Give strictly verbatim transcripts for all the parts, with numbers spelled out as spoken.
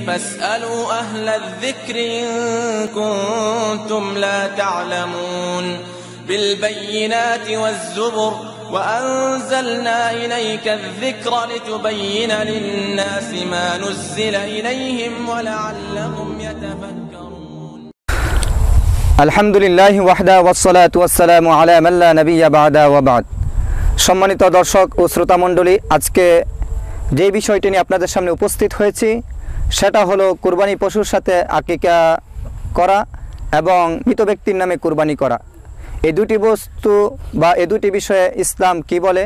فاسألوا أهل الذكر إن كنتم لا تعلمون بالبينات والزبر وأنزلنا إليك الذكر لتبين للناس ما نزل إليهم ولعلهم يتفكرون الحمد لله وحده والصلاة والسلام على من لا نبي بعد وبعد। সম্মানিত দর্শক ও শ্রোতা মণ্ডলী, আজকে যে বিষয়টি নিয়ে আপনাদের সামনে উপস্থিত হয়েছি সেটা হলো কুরবানি পশুর সাথে আকিকা করা এবং মৃত ব্যক্তির নামে কুরবানি করা। এই দুটি বস্তু বা এই দুটি বিষয়ে ইসলাম কি বলে,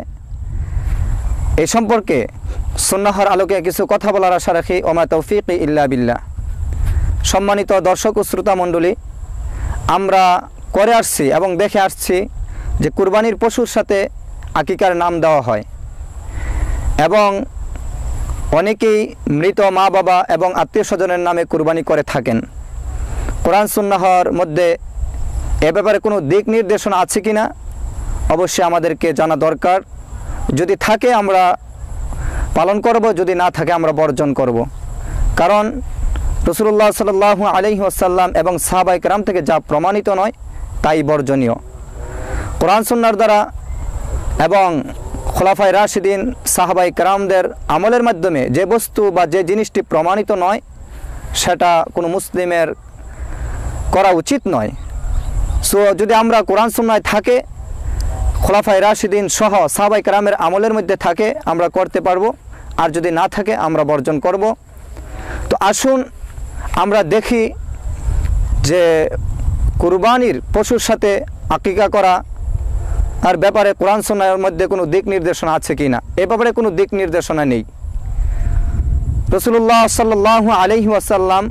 এই সম্পর্কে সুন্নাহর আলোকে কিছু কথা বলার আশা রাখি। ওমা তৌফিক ইল্লা বিল্লাহ। সম্মানিত দর্শক ও শ্রোতা মণ্ডলী, আমরা করে আসছি এবং দেখে আসছি যে কুরবানির পশুর সাথে আকিকার নাম দেওয়া হয় এবং অনেকেই মৃত মা বাবা এবং আত্মীয় স্বজনের নামে কুরবানি করে থাকেন। কোরআন সুন্নাহর মধ্যে এ ব্যাপারে কোনো দিক নির্দেশনা আছে কি না অবশ্যই আমাদেরকে জানা দরকার। যদি থাকে আমরা পালন করব, যদি না থাকে আমরা বর্জন করব। কারণ রাসূলুল্লাহ সাল্লাল্লাহু আলাইহি ওয়াসাল্লাম এবং সাহাবায়ে কেরাম থেকে যা প্রমাণিত নয় তাই বর্জনীয়। কোরআন সুন্নাহর দ্বারা এবং খোলাফায়ে রাশিদিন সাহাবায়ে কেরামদের আমলের মাধ্যমে যে বস্তু বা যে জিনিসটি প্রমাণিত নয় সেটা কোনো মুসলিমের করা উচিত নয়। সো যদি আমরা কোরআন সুন্নাহয় থাকে, খোলাফায়ে রাশিদিন সহ সাহাবায়ে কেরামের আমলের মধ্যে থাকে আমরা করতে পারবো, আর যদি না থাকে আমরা বর্জন করব। তো আসুন আমরা দেখি যে কুরবানির পশুর সাথে আকিকা করা আর ব্যাপারে কোরআন সুন্নাহর মধ্যে কোনো দিক নির্দেশনা আছে কি না। এ ব্যাপারে কোনো দিক নির্দেশনা নেই। রাসূলুল্লাহ সাল্লাল্লাহু আলাইহি ওয়াসাল্লাম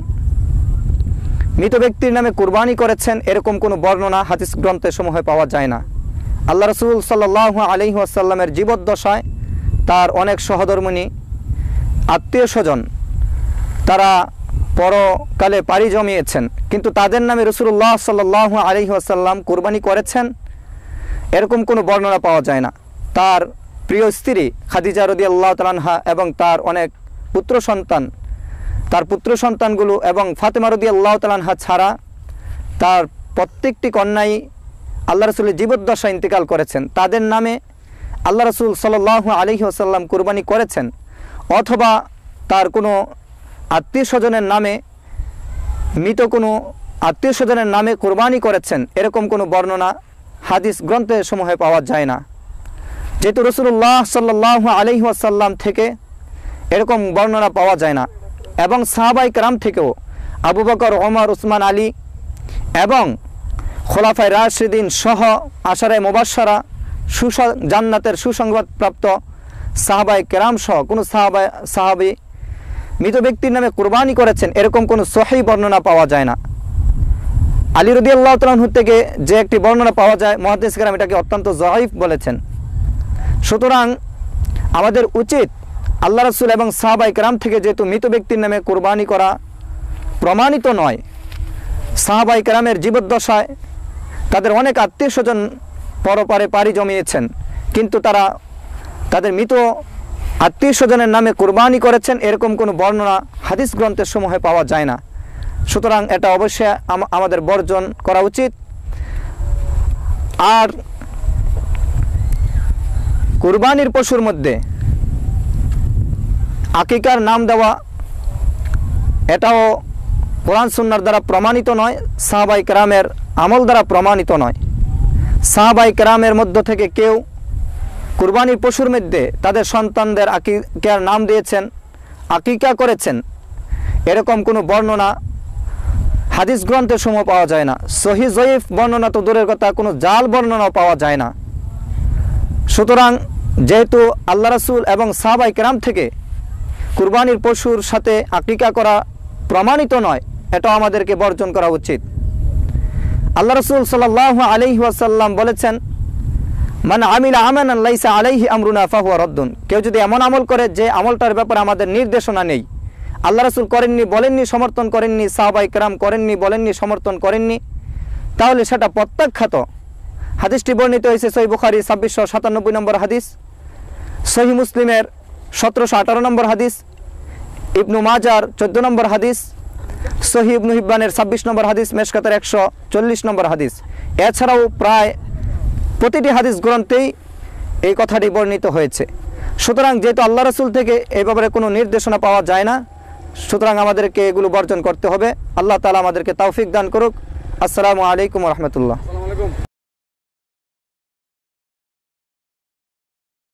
মৃত ব্যক্তির নামে কুরবানি করেছেন এরকম কোনো বর্ণনা হাদিস গ্রন্থে সমূহে পাওয়া যায় না। আল্লাহ রাসূল সাল্লাল্লাহু আলাইহি ওয়াসাল্লামের জীবদ্দশায় তার অনেক সহধর্মিণী আত্মীয় স্বজন তারা পরকালে পাড়ি জমিয়েছেন, কিন্তু তাদের নামে রাসূলুল্লাহ সাল্লাল্লাহু আলাইহি ওয়াসাল্লাম কুরবানি করেছেন এরকম কোনো বর্ণনা পাওয়া যায় না। তার প্রিয় স্ত্রী খাদিজা রাদিয়াল্লাহু তাআলা আনহা এবং তার অনেক পুত্র সন্তান, তার পুত্র সন্তানগুলো এবং ফাতেমা রাদিয়াল্লাহু তাআলা আনহা ছাড়া তার প্রত্যেকটি কন্যাই আল্লাহ রাসূলের জীবদ্দশায় ইন্তেকাল করেছেন। তাদের নামে আল্লাহ রাসূল সাল্লাল্লাহু আলাইহি ওয়াসাল্লাম কুরবানি করেছেন, অথবা তার কোনো আত্মীয় স্বজনের নামে মৃত কোনো আত্মীয় স্বজনের নামে কুরবানি করেছেন এরকম কোনো বর্ণনা হাদিস গ্রন্থে সমূহে পাওয়া যায় না। যেহেতু রাসূলুল্লাহ সাল্লাল্লাহু আলাইহি ওয়াসাল্লাম থেকে এরকম বর্ণনা পাওয়া যায় না এবং সাহাবায়ে কেরাম থেকেও আবু বকর, ওমর, উসমান, আলী এবং খোলাফায়ে রাশিদিন সহ আশারে মুবাশশারা সুস জান্নাতের সুসংবাদপ্রাপ্ত সাহাবায়ে কেরাম সহ কোনো সাহাবা সাহাবী মৃত ব্যক্তির নামে কুরবানি করেছেন এরকম কোনো সহিহ বর্ণনা পাওয়া যায় না। আলী রাদিয়াল্লাহু তাআলা আনহু থেকে যে একটি বর্ণনা পাওয়া যায় মুহাদ্দিস কেরাম এটাকে অত্যন্ত যঈফ বলেছেন। সুতরাং আমাদের উচিত আল্লাহ রাসূল এবং সাহাবায়ে কেরাম থেকে যেহেতু মৃত ব্যক্তির নামে কুরবানি করা প্রমাণিত নয়, সাহাবায়ে কেরামের জীবদ্দশায় তাদের অনেক আত্মীয় স্বজন পরপারে পাড়ি জমিয়েছেন, কিন্তু তারা তাদের মৃত আত্মীয় স্বজনের নামে কুরবানি করেছেন এরকম কোনো বর্ণনা হাদিস গ্রন্থের সমূহে পাওয়া যায় না। সুতরাং এটা অবশ্যই আমাদের বর্জন করা উচিত। আর কুরবানির পশুর মধ্যে আকিকার নাম দেওয়া এটাও কোরআন সুন্নাহর দ্বারা প্রমাণিত নয়, সাহাবায়ে কেরামের আমল দ্বারা প্রমাণিত নয়। সাহাবায়ে কেরামের মধ্য থেকে কেউ কুরবানির পশুর মধ্যে তাদের সন্তানদের আকিকার নাম দিয়েছেন, আকিকা করেছেন এরকম কোনো বর্ণনা হাদিস গ্রন্থের সমূহ পাওয়া যায় না। সহিহ জয়ীফ বর্ণনা তো দূরের কথা, কোনো জাল বর্ণনাও পাওয়া যায় না। সুতরাং যেহেতু আল্লাহ রাসূল এবং সাহাবায়ে কেরাম থেকে কুরবানির পশুর সাথে আকিকা করা প্রমাণিত নয়, এটা আমাদেরকে বর্জন করা উচিত। আল্লাহ রাসূল সাল্লাল্লাহু আলাইহি ওয়াসাল্লাম বলেছেন, মান আমিলা আমালান লাইসা আলাইহি আমরুনা ফাহুয়া রাদ্দুন। কেউ যদি এমন আমল করে যে আমলটার ব্যাপারে আমাদের নির্দেশনা নেই, আল্লাহ রাসূল করেননি, বলেননি, সমর্থন করেননি, সাহাবায়ে কেরাম করেননি, বলেননি, সমর্থন করেননি, তাহলে সেটা প্রত্যাখ্যাত। হাদিসটি বর্ণিত হয়েছে সহিহ বুখারী ছাব্বিশশো সাতানব্বই নম্বর হাদিস, সহিহ মুসলিমের সতেরোশো আঠারো নম্বর হাদিস ইবনু মাজার চোদ্দ নম্বর হাদিস, সহিহ ইবনু হিব্বানের ছাব্বিশ নম্বর হাদিস, মেশকাতের একশো চল্লিশ নম্বর হাদিস। এছাড়াও প্রায় প্রতিটি হাদিস গ্রন্থেই এই কথাটি বর্ণিত হয়েছে। সুতরাং যেহেতু আল্লাহ রাসূল থেকে এই ব্যাপারে কোনো নির্দেশনা পাওয়া যায় না, সুতরাং আমাদেরকে এগুলো বর্জন করতে হবে। আল্লাহ তাআলা আমাদেরকে তৌফিক দান করুক। আসসালামু আলাইকুম ওয়া রাহমাতুল্লাহ।